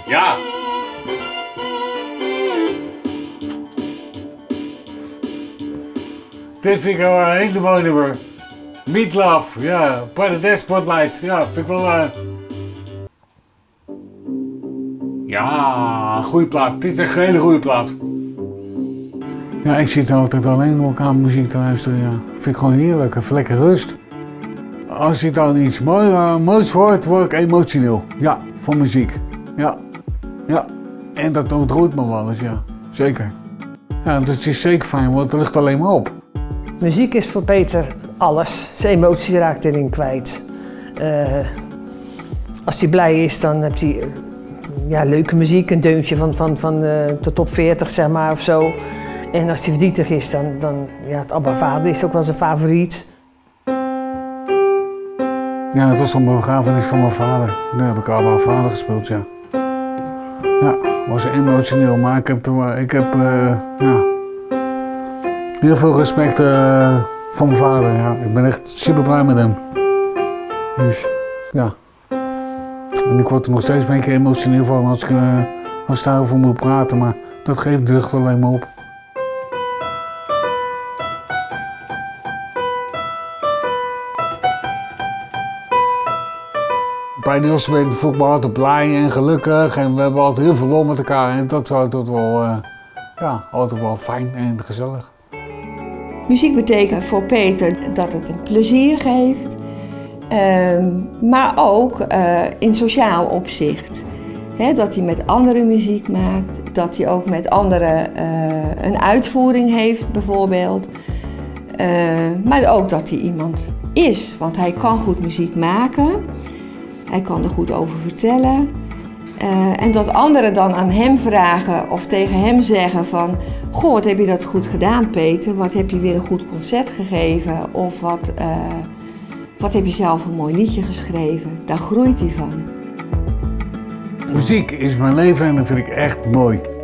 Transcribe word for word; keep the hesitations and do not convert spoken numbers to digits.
Ja. Dit vind ik wel een hele mooie nummer. Meatloaf, ja. Paradise Spotlight, ja, vind ik wel... Uh... Ja, goede plaat. Dit is echt een hele goede plaat. Ja, ik zit altijd alleen op aan muziek te luisteren, ja. Vind ik gewoon heerlijk, even lekker rust. Als je dan iets mooi, uh, moois hoort, word ik emotioneel. Ja, van muziek. Ja, ja. En dat ontroert me wel eens, ja. Zeker. Ja, dat is zeker fijn, want het ligt alleen maar op. Muziek is voor Peter alles. Zijn emoties raakt erin kwijt. Uh, als hij blij is, dan heeft hij uh, ja, leuke muziek, een deuntje van, van, van uh, de top veertig, zeg maar, of zo. En als hij verdrietig is, dan, dan ja, het Abba Vader is ook wel zijn favoriet. Ja, het was een begrafenis van mijn vader. Daar heb ik Abba Vader gespeeld, ja. Ja, was emotioneel, maar ik heb, ik heb uh, ja, heel veel respect uh, voor mijn vader. Ja. Ik ben echt super blij met hem. Dus, ja. En ik word er nog steeds een beetje emotioneel van als ik, uh, als ik daarover moet praten, maar dat geeft de lucht alleen maar op. Bij Niels voel ik me altijd blij en gelukkig en we hebben altijd heel veel lol met elkaar en dat is altijd wel, uh, ja, altijd wel fijn en gezellig. Muziek betekent voor Peter dat het een plezier geeft, uh, maar ook uh, in sociaal opzicht. He, dat hij met anderen muziek maakt, dat hij ook met anderen uh, een uitvoering heeft bijvoorbeeld. Uh, maar ook dat hij iemand is, want hij kan goed muziek maken. Hij kan er goed over vertellen. Uh, en dat anderen dan aan hem vragen of tegen hem zeggen van... Goh, wat heb je dat goed gedaan, Peter? Wat heb je weer een goed concert gegeven? Of wat, uh, wat heb je zelf een mooi liedje geschreven? Daar groeit hij van. Muziek is mijn leven en dat vind ik echt mooi.